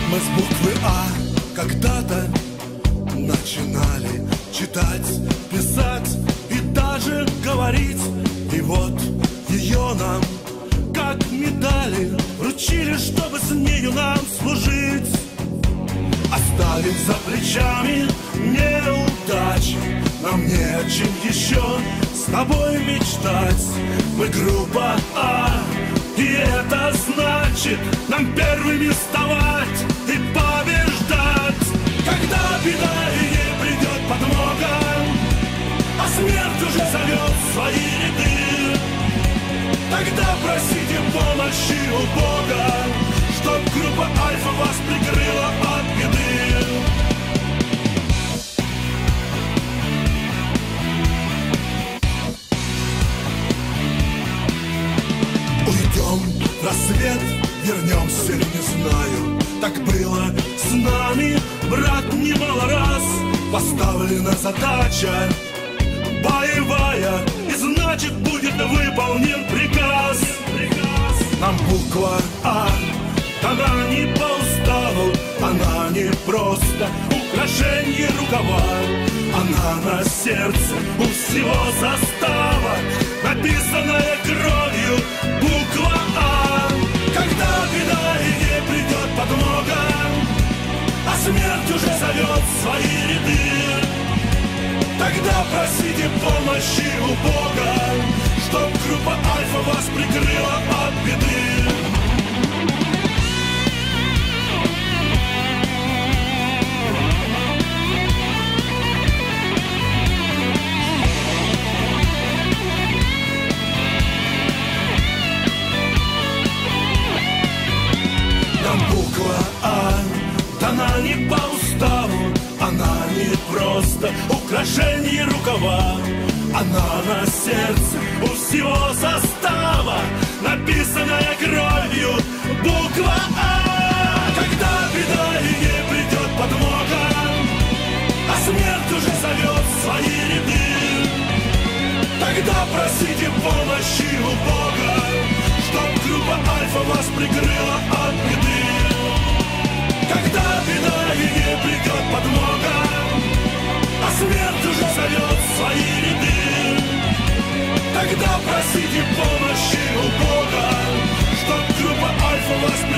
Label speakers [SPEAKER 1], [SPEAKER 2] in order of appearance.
[SPEAKER 1] Мы с буквы А когда-то начинали читать, писать и даже говорить. И вот ее нам, как медали, вручили, чтобы с нею нам служить. Оставить за плечами неудачи, нам не о чем еще с тобой мечтать. Мы группа А, и это значит нам первыми вставать и побеждать. Когда беда и ей придет подмога, а смерть уже зовет свои ряды, тогда просите помощи у Бога, чтоб группа Альфа вас прикрыла от беды. Уйдем в рассвет, вернемся, не знаю. Так было с нами, брат, немало раз. Поставлена задача боевая, и значит будет выполнен приказ. Нам буква А, она не по уставу, она не просто украшение рукава. Она на сердце у всего состава, написанная кровью буква А. Когда беда и ей придет подмога, а смерть уже зовет свои ряды, тогда просите помощи у Бога, чтоб группа Альфа вас прикрыла от беды. Нам буква А дана не по уставу, она не просто украшение рукава. Она на сердце у всего состава, написанная кровью буква А. Когда беда и ей придет подмога, а смерть уже зовет свои ряды, тогда просите помощи у Бога, чтоб группа Альфа вас прикрыла от беды. Когда беда и ей придет подмога, а смерть уже зовет свои ряды, тогда просите помощи у Бога, чтоб группа Альфа вас прикрыла.